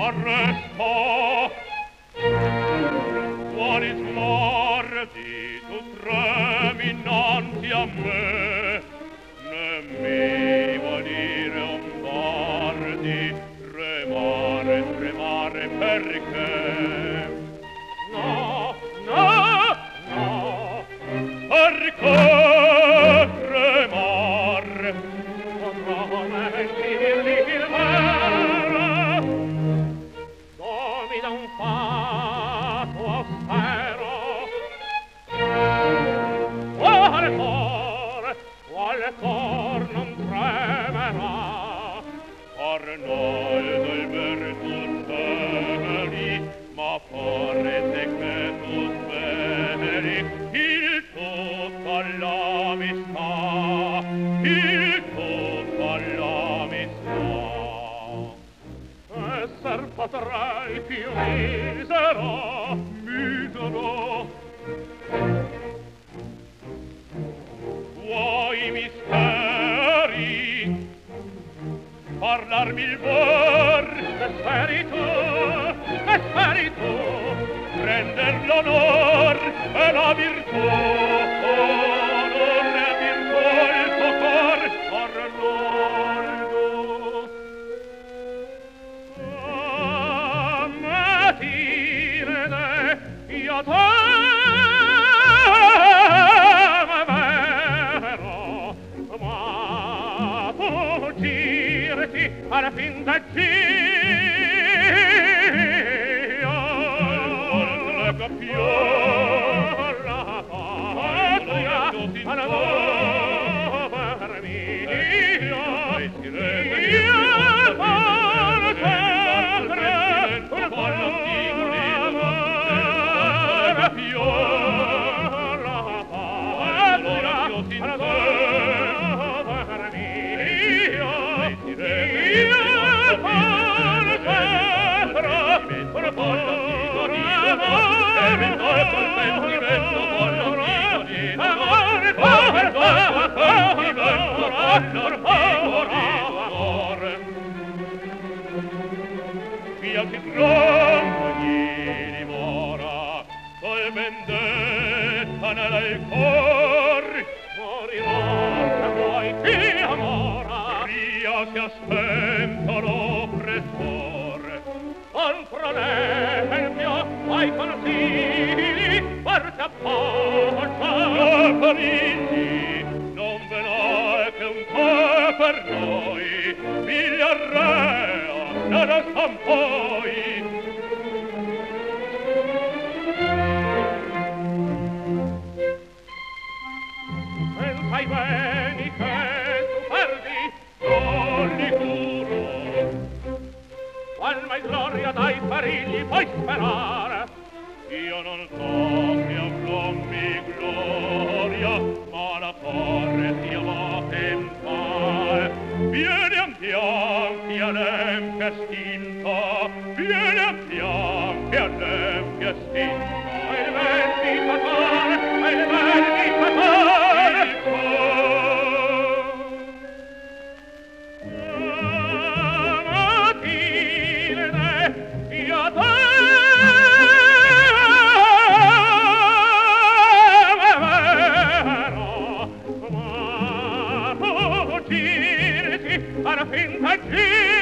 arresto. Quali sguardi tu tremi innanzi a me, ne mi vuoi dire un guardi, tremare, tremare perché? No, no, no, perché tremare? Potrò mentirli il vero, domi da un fato austero. Quale cor non tremerà, Arnoldo il virtù temeri, ma parete che tu speri il tutto all'amistà, il tutto all'amistà. Esser potrei più misero, misero, vuoi misteri, parlarmi il vor, che speri tu, prender l'onor e la virtù, onore e virtù il tuo cor, Arnoldo. Matine, io te alla fin da Dio non lega più la patria alla povera mia io sono sempre un antico lega più la patria alla povera mia via che grandi dimora, col vendetta nel cor, morirà se vuoi chi amora, via che ha spento l'oppressore. Contro mio ai consigli, forte appoggia a Parigi, non ve n'è che un po' per noi, Vigliarrea, non lo son poi. Pensai bene che tu perdi, non li curo, qual mai gloria dai perigli puoi sperare. Io non so che avrommi gloria, ma la torre sia va tentare. Vieni andianti all'empia stinta, vieni andianti all'empia stinta. E il vendicatore, e il vendicatore, io te alla finta